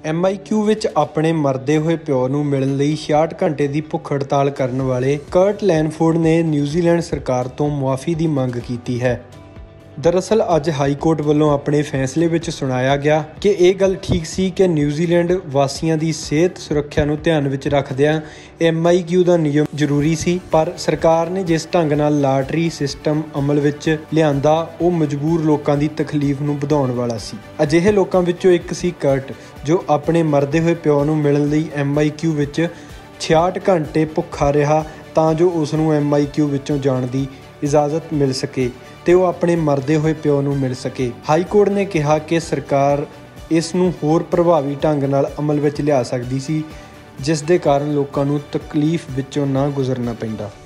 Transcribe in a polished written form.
MIQ ਵਿੱਚ ਆਪਣੇ ਮਰਦੇ ਹੋਏ ਪਿਓ ਨੂੰ ਮਿਲਣ ਲਈ 66 ਘੰਟੇ ਦੀ ਭੁੱਖ ਹੜਤਾਲ ਕਰਨ ਵਾਲੇ ਕਰਟ ਲੈਨਫੋਰਡ ਨੇ ਨਿਊਜ਼ੀਲੈਂਡ ਸਰਕਾਰ ਤੋਂ ਮੁਆਫੀ ਦੀ ਮੰਗ ਕੀਤੀ ਹੈ। ਦਰਅਸਲ ਅੱਜ ਹਾਈ ਕੋਰਟ ਵੱਲੋਂ ਆਪਣੇ ਫੈਸਲੇ ਵਿੱਚ ਸੁਣਾਇਆ ਗਿਆ ਕਿ ਇਹ ਗੱਲ ਠੀਕ ਸੀ ਕਿ ਨਿਊਜ਼ੀਲੈਂਡ ਵਾਸੀਆਂ ਦੀ ਸਿਹਤ ਸੁਰੱਖਿਆ ਨੂੰ ਧਿਆਨ ਵਿੱਚ ਰੱਖਦਿਆਂ MIQ ਦਾ ਨਿਯਮ ਜ਼ਰੂਰੀ ਸੀ, ਪਰ ਸਰਕਾਰ ਨੇ ਜਿਸ ਢੰਗ ਨਾਲ ਲਾਟਰੀ ਸਿਸਟਮ ਅਮਲ ਵਿੱਚ ਲਿਆਂਦਾ ਉਹ ਮਜਬੂਰ ਲੋਕਾਂ ਦੀ ਤਕਲੀਫ ਨੂੰ ਵਧਾਉਣ ਵਾਲਾ ਸੀ। ਅਜਿਹੇ ਲੋਕਾਂ ਵਿੱਚੋਂ ਇੱਕ ਸੀ ਕਰਟ, ਜੋ ਆਪਣੇ ਮਰਦੇ ਹੋਏ ਪਿਓ ਨੂੰ ਮਿਲਣ ਲਈ MIQ ਵਿੱਚ 66 ਘੰਟੇ ਭੁੱਖਾ ਰਿਹਾ ਤਾਂ ਜੋ ਉਸ ਨੂੰ MIQ ਵਿੱਚੋਂ ਜਾਣ ਦੀ ਇਜਾਜ਼ਤ ਮਿਲ ਸਕੇ ਤੇ ਉਹ ਆਪਣੇ ਮਰਦੇ ਹੋਏ ਪਿਓ ਨੂੰ ਮਿਲ ਸਕੇ। ਹਾਈ ਕੋਰਟ ਨੇ ਕਿਹਾ ਕਿ ਸਰਕਾਰ ਇਸ ਨੂੰ ਹੋਰ ਪ੍ਰਭਾਵੀ ਢੰਗ ਨਾਲ ਅਮਲ ਵਿੱਚ ਲਿਆ ਸਕਦੀ ਸੀ, ਜਿਸ ਦੇ ਕਾਰਨ ਲੋਕਾਂ ਨੂੰ ਤਕਲੀਫ ਵਿੱਚੋਂ ਨਾ ਗੁਜ਼ਰਨਾ ਪੈਂਦਾ।